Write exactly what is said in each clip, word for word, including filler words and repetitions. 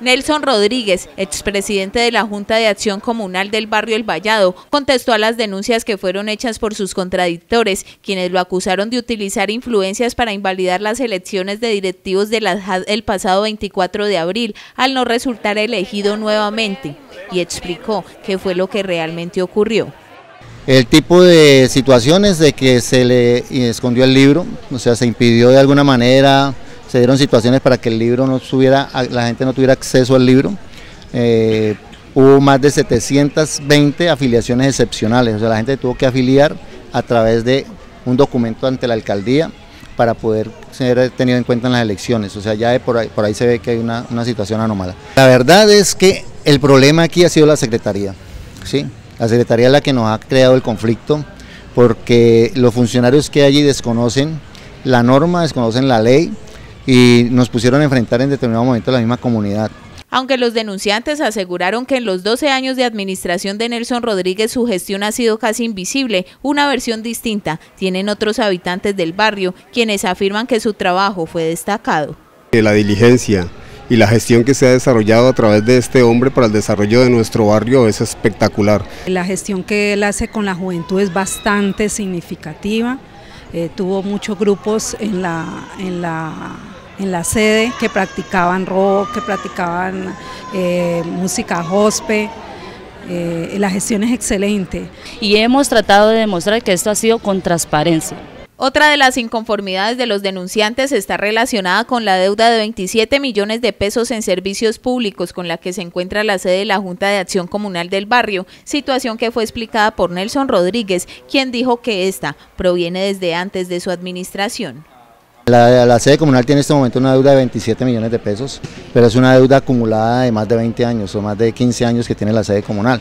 Nelson Rodríguez, expresidente de la Junta de Acción Comunal del barrio El Vallado, contestó a las denuncias que fueron hechas por sus contradictores, quienes lo acusaron de utilizar influencias para invalidar las elecciones de directivos de la J A D el pasado veinticuatro de abril, al no resultar elegido nuevamente, y explicó qué fue lo que realmente ocurrió. El tipo de situaciones de que se le escondió el libro, o sea, se impidió de alguna manera, se dieron situaciones para que el libro no tuviera, la gente no tuviera acceso al libro. Eh, hubo más de setecientas veinte afiliaciones excepcionales, o sea, la gente tuvo que afiliar a través de un documento ante la alcaldía para poder ser tenido en cuenta en las elecciones, o sea, ya de por, ahí, por ahí se ve que hay una, una situación anómala. La verdad es que el problema aquí ha sido la Secretaría, ¿sí? La Secretaría es la que nos ha creado el conflicto, porque los funcionarios que allí desconocen la norma, desconocen la ley y nos pusieron a enfrentar en determinado momento a la misma comunidad. Aunque los denunciantes aseguraron que en los doce años de administración de Nelson Rodríguez su gestión ha sido casi invisible, una versión distinta tienen otros habitantes del barrio, quienes afirman que su trabajo fue destacado. La diligencia y la gestión que se ha desarrollado a través de este hombre para el desarrollo de nuestro barrio es espectacular. La gestión que él hace con la juventud es bastante significativa, eh, tuvo muchos grupos en la, en la, en la sede que practicaban rock, que practicaban eh, música gospel. Eh, la gestión es excelente. Y hemos tratado de demostrar que esto ha sido con transparencia. Otra de las inconformidades de los denunciantes está relacionada con la deuda de veintisiete millones de pesos en servicios públicos con la que se encuentra la sede de la Junta de Acción Comunal del barrio, situación que fue explicada por Nelson Rodríguez, quien dijo que esta proviene desde antes de su administración. La, la sede comunal tiene en este momento una deuda de veintisiete millones de pesos, pero es una deuda acumulada de más de veinte años o más de quince años que tiene la sede comunal.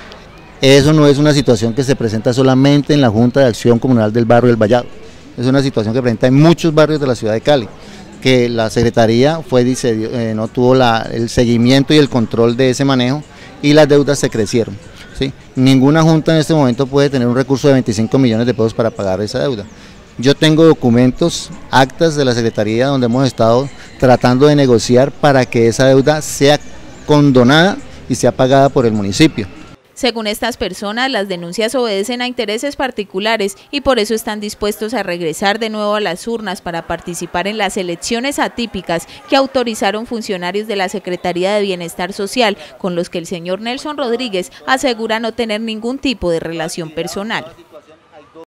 Eso no es una situación que se presenta solamente en la Junta de Acción Comunal del barrio El Vallado. Es una situación que se presenta en muchos barrios de la ciudad de Cali, que la Secretaría fue, eh, no tuvo la, el seguimiento y el control de ese manejo y las deudas se crecieron, ¿sí? Ninguna junta en este momento puede tener un recurso de veinticinco millones de pesos para pagar esa deuda. Yo tengo documentos, actas de la Secretaría donde hemos estado tratando de negociar para que esa deuda sea condonada y sea pagada por el municipio. Según estas personas, las denuncias obedecen a intereses particulares y por eso están dispuestos a regresar de nuevo a las urnas para participar en las elecciones atípicas que autorizaron funcionarios de la Secretaría de Bienestar Social, con los que el señor Nelson Rodríguez asegura no tener ningún tipo de relación personal.